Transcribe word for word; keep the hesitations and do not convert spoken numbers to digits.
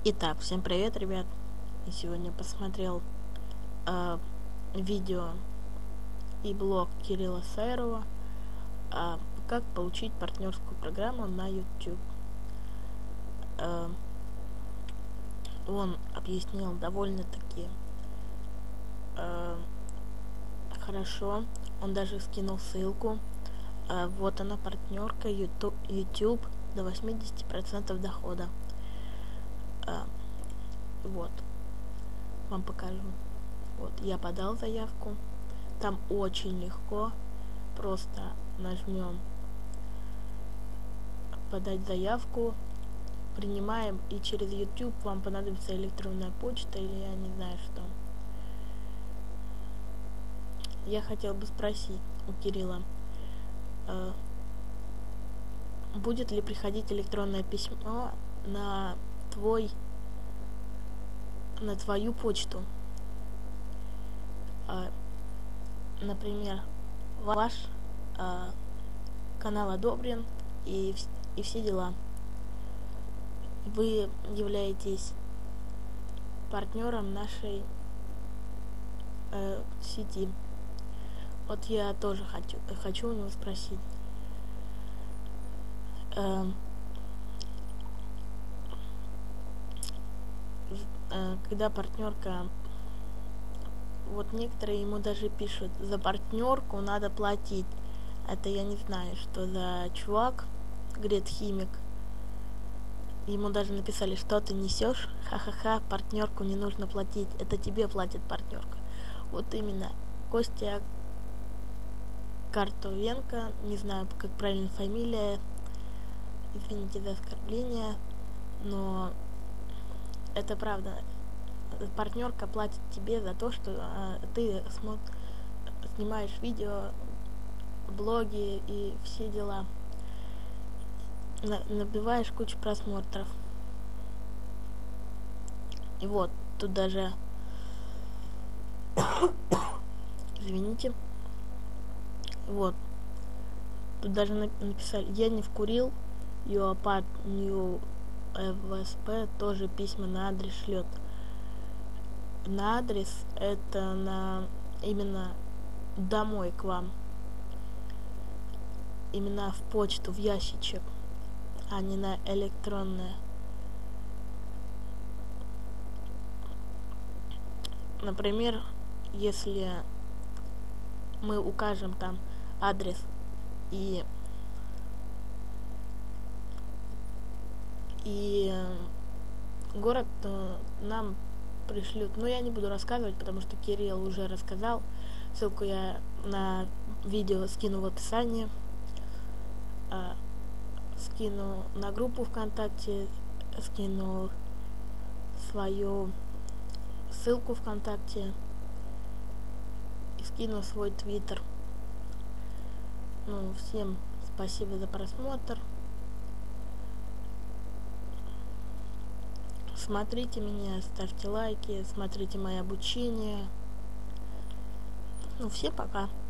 Итак, всем привет, ребят. И сегодня посмотрел э, видео и блог Кирилла Сайрова, э, как получить партнерскую программу на YouTube. Э, он объяснил довольно-таки э, хорошо. Он даже скинул ссылку. Э, вот она, партнерка YouTube, YouTube до восьмидесяти процентов дохода. Э, вот. Вам покажу. Вот, я подал заявку. Там очень легко. Просто нажмем подать заявку, принимаем, и через YouTube вам понадобится электронная почта или я не знаю что. Я хотел бы спросить у Кирилла, э, будет ли приходить электронное письмо на твой на твою почту. Э, например, ваш э, канал одобрен и, и все дела. Вы являетесь партнером нашей э, сети. Вот я тоже хочу, хочу у него спросить. Э, э, когда партнерка, вот некоторые ему даже пишут, за партнерку надо платить. Это я не знаю, что за чувак, говорит, химик. Ему даже написали, что ты несешь, ха-ха-ха, партнерку не нужно платить, это тебе платит партнерка. Вот именно, Костя Картовенко, не знаю, как правильно фамилия, извините за оскорбление, но это правда. Партнерка платит тебе за то, что а, ты смо... снимаешь видео, блоги и все дела. На... Набиваешь кучу просмотров. И вот, тут даже... Извините. Вот. Тут даже написали, я не вкурил, Юапад Нью ФСП тоже письма на адрес шлет. На адрес это на именно домой к вам. Именно в почту, в ящичек, а не на электронное. Например, если мы укажем там адрес и и город, то нам пришлют. Но я не буду рассказывать, потому что Кирилл уже рассказал. Ссылку я на видео скину в описании. А, скину на группу ВКонтакте, скину свою ссылку ВКонтакте и скину свой твиттер. Ну, всем спасибо за просмотр. Смотрите меня, ставьте лайки, смотрите мои обучения. Ну, всем пока.